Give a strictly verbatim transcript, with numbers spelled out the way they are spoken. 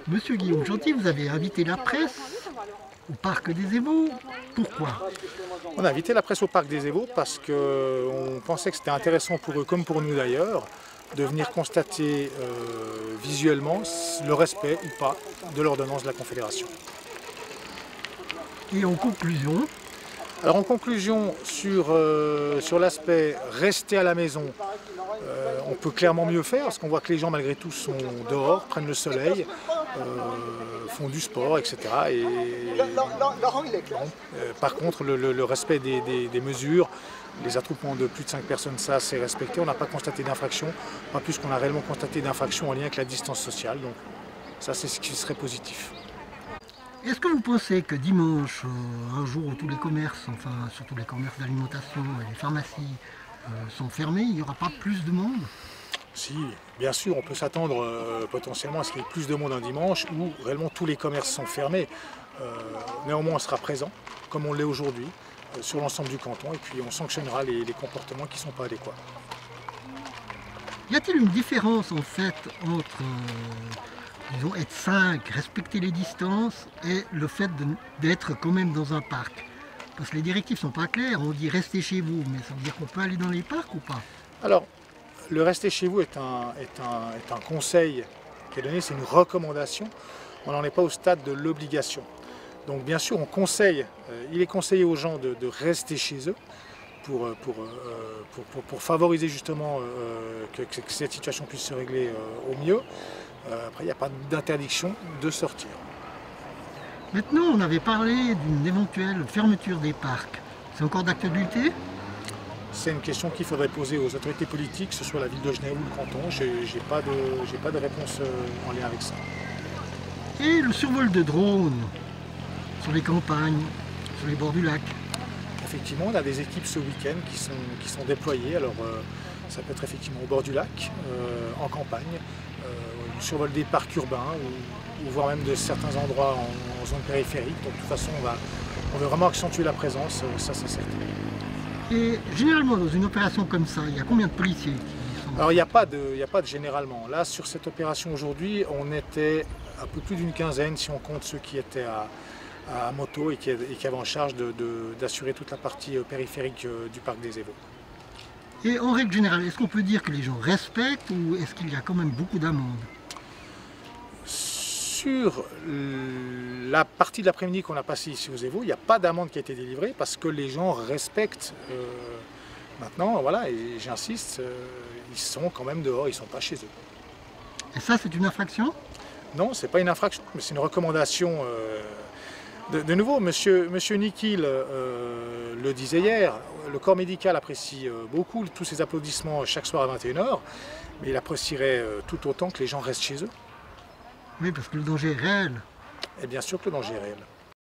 Monsieur Guillaume Gentil, vous avez invité la presse au parc des Évaux. Pourquoi? On a invité la presse au parc des Évaux parce qu'on pensait que c'était intéressant pour eux, comme pour nous d'ailleurs, de venir constater euh, visuellement le respect ou pas de l'ordonnance de la Confédération. Et en conclusion? Alors en conclusion, sur, euh, sur l'aspect rester à la maison, euh, on peut clairement mieux faire parce qu'on voit que les gens malgré tout sont dehors, prennent le soleil, euh, font du sport, et cetera. Et, bon, euh, par contre, le, le, le respect des, des, des mesures, les attroupements de plus de cinq personnes, ça c'est respecté. On n'a pas constaté d'infraction, pas plus qu'on a réellement constaté d'infraction en lien avec la distance sociale. Donc ça c'est ce qui serait positif. Est-ce que vous pensez que dimanche, euh, un jour où tous les commerces, enfin surtout les commerces d'alimentation et les pharmacies euh, sont fermés, il n'y aura pas plus de monde? Si, bien sûr, on peut s'attendre euh, potentiellement à ce qu'il y ait plus de monde un dimanche où réellement tous les commerces sont fermés. Euh, néanmoins, on sera présent, comme on l'est aujourd'hui, euh, sur l'ensemble du canton et puis on sanctionnera les, les comportements qui ne sont pas adéquats. Y a-t-il une différence en fait entre euh, disons, être cinq, respecter les distances et le fait d'être quand même dans un parc? Parce que les directives ne sont pas claires, on dit restez chez vous, mais ça veut dire qu'on peut aller dans les parcs ou pas? Alors, le rester chez vous est un, est un, est un conseil qui est donné, c'est une recommandation. On n'en est pas au stade de l'obligation. Donc bien sûr, on conseille, euh, il est conseillé aux gens de, de rester chez eux pour, pour, euh, pour, pour, pour favoriser justement euh, que, que cette situation puisse se régler euh, au mieux. Euh, après, il n'y a pas d'interdiction de sortir. Maintenant, on avait parlé d'une éventuelle fermeture des parcs. C'est encore d'actualité? C'est une question qu'il faudrait poser aux autorités politiques, que ce soit la ville de Genève ou le canton. Je n'ai pas, pas de réponse en lien avec ça. Et le survol de drones sur les campagnes, sur les bords du lac? Effectivement, on a des équipes ce week-end qui sont, qui sont déployées. Alors, euh, ça peut être effectivement au bord du lac, euh, en campagne, euh, le survol des parcs urbains ou, ou voire même de certains endroits en, en zone périphérique. Donc, de toute façon, on, va, on veut vraiment accentuer la présence, ça c'est certain. Et généralement, dans une opération comme ça, il y a combien de policiers qui sont... Alors, il n'y a pas de, il n'y a pas de généralement. Là, sur cette opération aujourd'hui, on était un peu plus d'une quinzaine, si on compte ceux qui étaient à, à moto et qui, et qui avaient en charge d'assurer toute la partie périphérique du parc des Évaux. Et en règle générale, est-ce qu'on peut dire que les gens respectent ou est-ce qu'il y a quand même beaucoup d'amendes? Sur la partie de l'après-midi qu'on a passée ici aux Évaux, il n'y a pas d'amende qui a été délivrée parce que les gens respectent. Euh, maintenant, voilà, et j'insiste, euh, ils sont quand même dehors, ils ne sont pas chez eux. Et ça, c'est une infraction? Non, ce n'est pas une infraction, mais c'est une recommandation. Euh, de, de nouveau, monsieur, monsieur Nikil euh, le disait hier, le corps médical apprécie euh, beaucoup tous ces applaudissements chaque soir à vingt et une heures, mais il apprécierait euh, tout autant que les gens restent chez eux. Oui, parce que le danger est réel. Et bien sûr que le danger est réel.